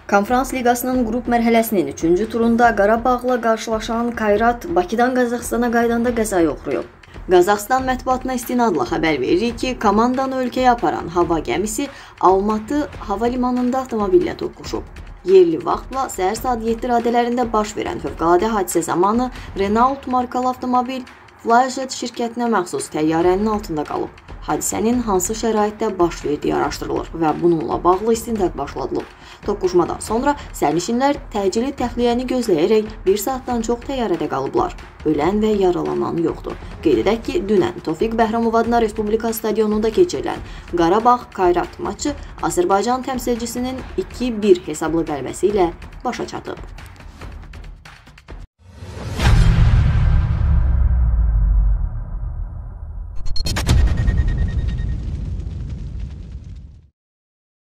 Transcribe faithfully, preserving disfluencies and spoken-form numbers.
Konferans Liqasının qrup mərhələsinin üçüncü turunda Qarabağla qarşılaşan Kayrat Bakıdan Qazaxstana qaydanda qəza yoxlayıb. Qazaxstan mətbuatına istinadla xəbər verir ki, komandanı ölkəyə aparan hava gəmisi Almatı hava limanında avtomobillə toqquşub. Yerli vaxtla səhər saat yeddi radələrində baş verən fövqəladə hadisə zamanı Renault markalı avtomobil Flyjet şirkətinə məxsus təyyarənin altında qalıb. Hadisənin hansı şəraitdə baş verdiyi araşdırılır və bununla bağlı istintaq başladılıb. Toqquşmadan sonra sərnişinlər təcili təxliyəni gözləyərək bir saatdan çox təyyarədə qalıblar. Ölən və yaralanan yoxdur. Qeyd edək ki, dünən Tofiq Bəhramov adına Respublika stadionunda keçirilən Qarabağ-Kayrat maçı Azərbaycan təmsilçisinin iki bir hesablı qələbəsi ilə başa çatıb.